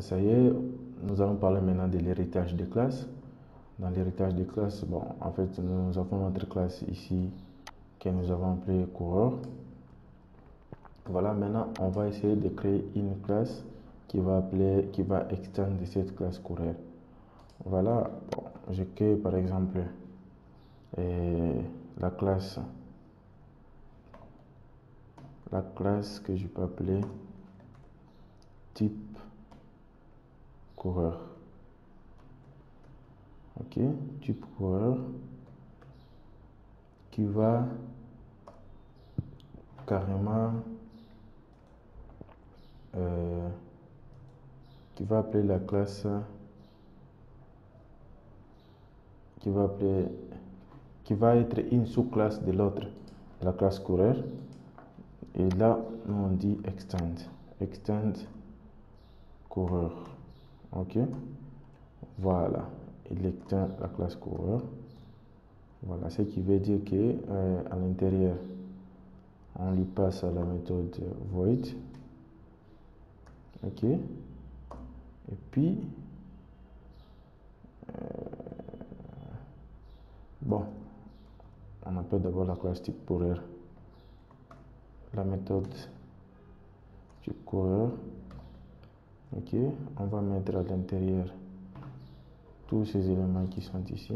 ça y est, nous allons parler maintenant de l'héritage des classes. Dans l'héritage des classes, bon, en fait, nous avons notre classe ici que nous avons appelée coureur. Voilà, maintenant, on va essayer de créer une classe qui va extendre cette classe coureur. Voilà, bon, je crée par exemple la classe que je peux appeler type coureur. Ok, type coureur qui va carrément qui va appeler la classe qui va être une sous-classe de l'autre, la classe coureur. Et là, nous on dit extend coureur. Ok, voilà, il extend la classe coureur. Voilà, ce qui veut dire que à l'intérieur, on lui passe à la méthode void. Ok, et puis bon, on appelle d'abord la classe type coureur, la méthode type coureur. Ok, on va mettre à l'intérieur tous ces éléments qui sont ici.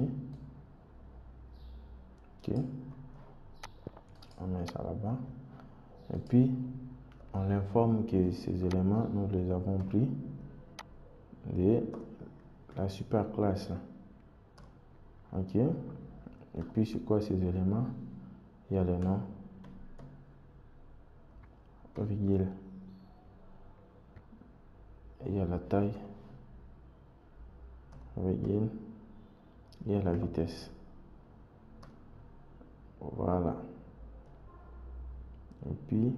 Ok, on met ça là-bas et puis on informe que ces éléments nous les avons pris de la super classe. Ok, et puis c'est quoi ces éléments? Il y a le nom, virgule, il y a la taille, virgule, il y a la vitesse. Voilà, et puis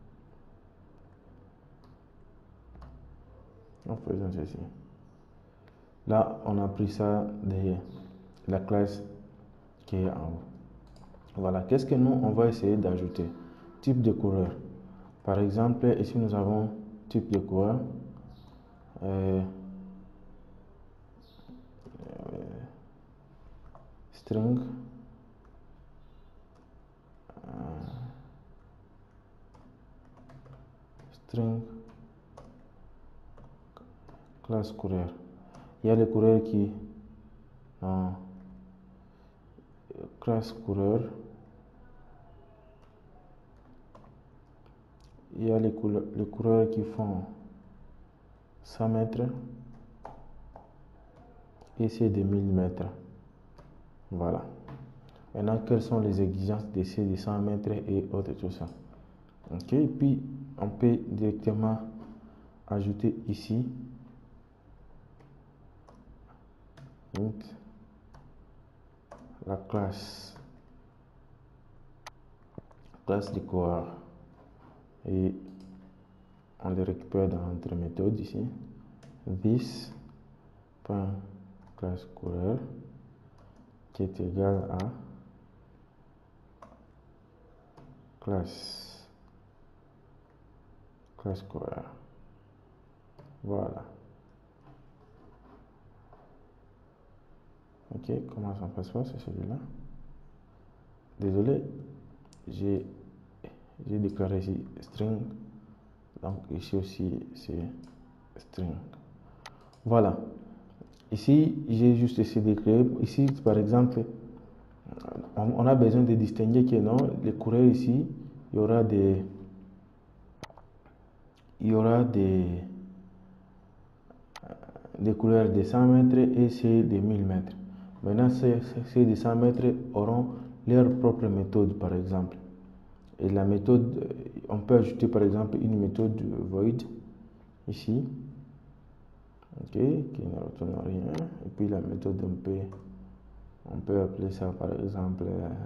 en faisant ceci, là on a pris ça de la classe qui est en haut. Voilà, qu'est-ce que nous on va essayer d'ajouter? Type de coureur. Par exemple, ici nous avons type de coureur, string, classe coureur. Il y a les coureurs qui classe coureur. Il y a les coureurs qui font 100 mètres et c'est des 1000 mètres. Voilà. Maintenant, quelles sont les exigences de ces 100 mètres et autres, tout ça. Ok, et puis on peut directement ajouter ici la classe de coureur et on les récupère dans notre méthode ici, this.classe coureur qui est égal à classe coureur. Voilà. Ok, comment ça passe pas, c'est celui-là. Désolé, j'ai déclaré ici string, donc ici aussi c'est string. Voilà, ici j'ai juste essayé de créer. Ici par exemple, on a besoin de distinguer que non, les coureurs ici, il y aura des coureurs de 100 mètres et c'est de 1000 mètres. Maintenant, ces de 100 mètres auront leur propre méthode, par exemple. Et la méthode, on peut ajouter par exemple une méthode void ici, ok, qui ne retourne rien. Et puis la méthode, on peut appeler ça par exemple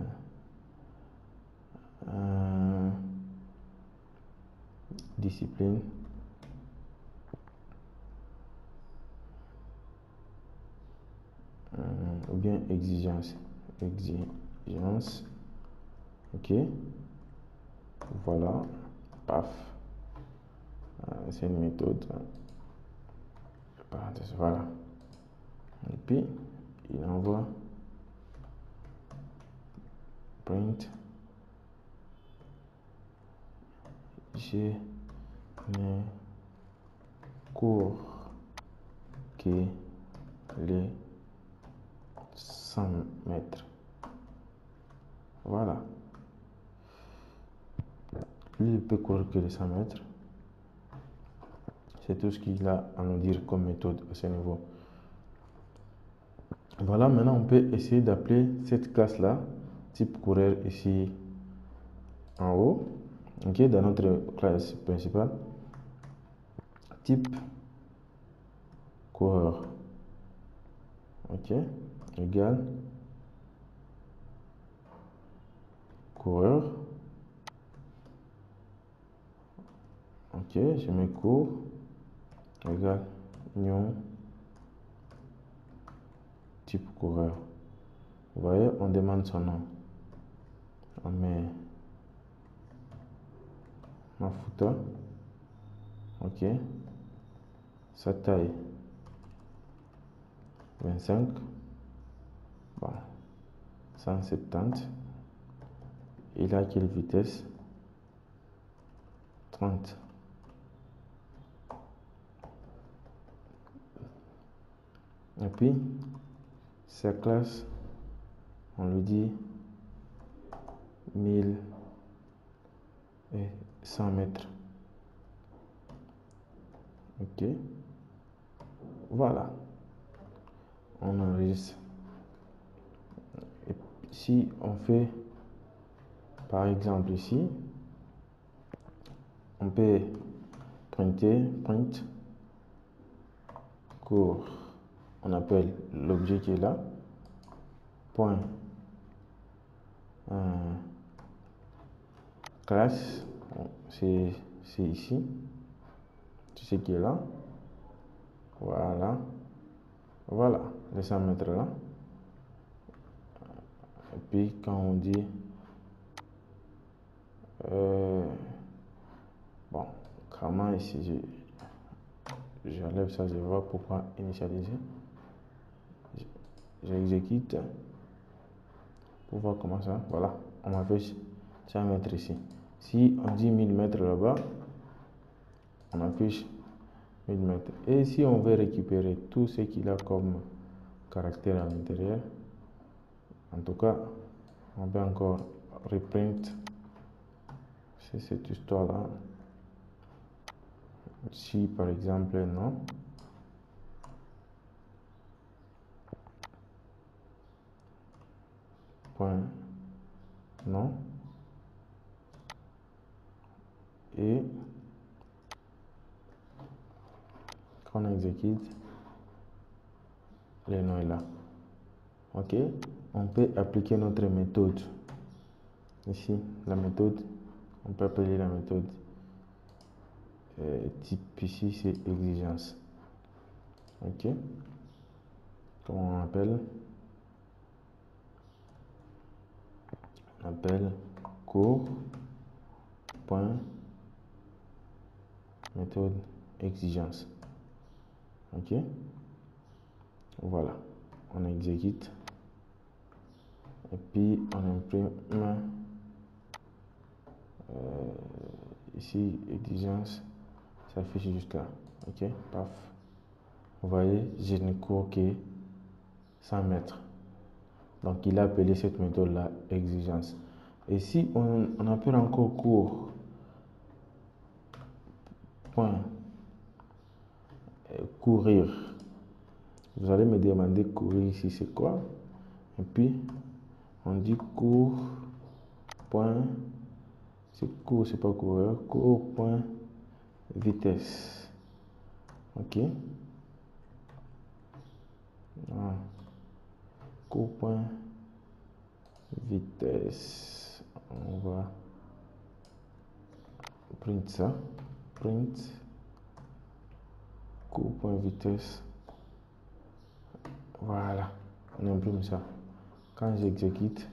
discipline. Ou bien exigence, ok, voilà, paf, c'est une méthode, parenthèse, voilà. Et puis, il envoie print. Je ne cours que les 100 mètres. Voilà. Lui, il peut courir que les 100 mètres. C'est tout ce qu'il a à nous dire comme méthode à ce niveau. Voilà, maintenant on peut essayer d'appeler cette classe-là, type coureur ici en haut. Ok, dans notre classe principale. Type coureur. Ok, égal coureur. Ok, je mets cours égal new type coureur. Vous voyez, on demande son nom. On met ma photo. Ok, sa taille 25, bon, 170. Il a quelle vitesse? 30. Et puis, sa classe, on lui dit 1100 mètres. Ok. Voilà. On enregistre. Et si on fait, par exemple ici, on peut printer, print, cours. On appelle l'objet qui est là. Point. Classe. C'est ici. Tu sais qui est là. Voilà. Voilà. Les 100 mètres là. Et puis quand on dit bon, comment ici j'enlève ça, je vois pourquoi initialiser. J'exécute pour voir comment ça. Voilà, on m'affiche 100 mètres ici. Si on dit 1000 mètres là-bas, on affiche 1000 mètres. Et si on veut récupérer tout ce qu'il a comme caractère à l'intérieur, en tout cas, on peut encore reprint. C'est cette histoire-là. Si par exemple, non. Point non. Et quand on exécute, le nom est là. Ok, on peut appliquer notre méthode. Ici, la méthode, on peut appeler la méthode type ici, c'est exigence. Ok, comment on appelle? On appelle cours point méthode exigence. Ok, voilà, on exécute et puis on imprime ici exigence s'affiche juste là. Ok, paf, vous voyez, je ne cours que 100 mètres. Donc il a appelé cette méthode là exigence. Et si on appelle encore cours point courir, vous allez me demander courir ici c'est quoi, et puis on dit cours point, c'est cours, c'est pas coureur, cours point vitesse. Ok, cours point vitesse, on va print ça, print cours point vitesse. Voilà, on imprime ça. Quand j'exécute,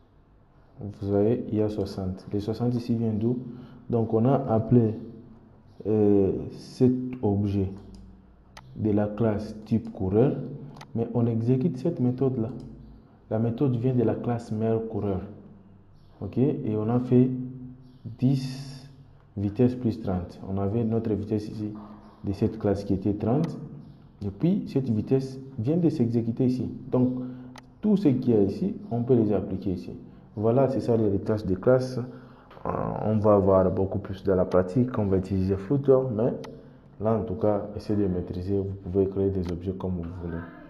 vous voyez, il y a 60. Les 60 ici viennent d'où? Donc on a appelé cet objet de la classe type coureur, mais on exécute cette méthode-là. La méthode vient de la classe mère coureur. Ok, et on a fait 10 vitesse plus 30. On avait notre vitesse ici de cette classe qui était 30. Et puis, cette vitesse vient de s'exécuter ici. Donc, tout ce qu'il y a ici, on peut les appliquer ici. Voilà, c'est ça les tâches de classe. On va voir beaucoup plus dans la pratique. On va utiliser Flutter, mais là, en tout cas, essayez de maîtriser. Vous pouvez créer des objets comme vous voulez.